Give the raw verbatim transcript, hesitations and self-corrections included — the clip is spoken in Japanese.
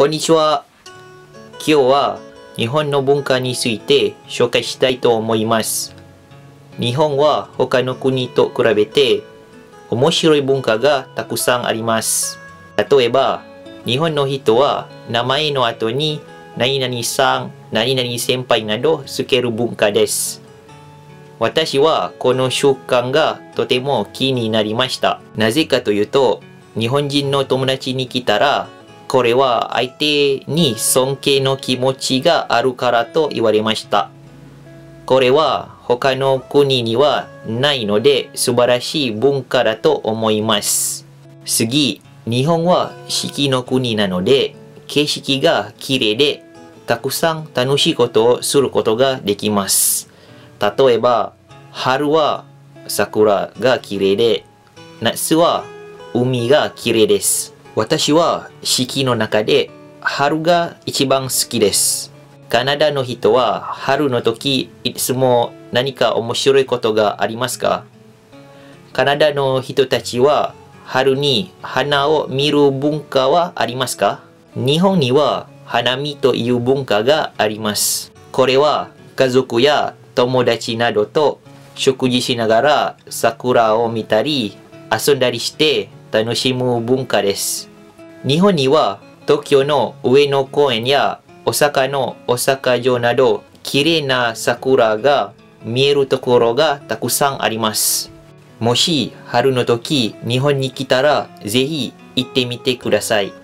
こんにちは。今日は日本の文化について紹介したいと思います。日本は他の国と比べて面白い文化がたくさんあります。例えば、日本の人は名前の後に何々さん、何々先輩などつける文化です。私はこの習慣がとても気になりました。なぜかというと、日本人の友達に来たら、これは相手に尊敬の気持ちがあるからと言われました。これは他の国にはないので素晴らしい文化だと思います。次、日本は四季の国なので景色が綺麗でたくさん楽しいことをすることができます。例えば、春は桜が綺麗で、夏は海が綺麗です。私は四季の中で春が一番好きです。カナダの人は春の時いつも何か面白いことがありますか？カナダの人たちは春に花を見る文化はありますか？日本には花見という文化があります。これは家族や友達などと食事しながら桜を見たり遊んだりして楽しむ文化です。日本には東京の上野公園や大阪の大阪城など綺麗な桜が見えるところがたくさんあります。もし春の時日本に来たらぜひ行ってみてください。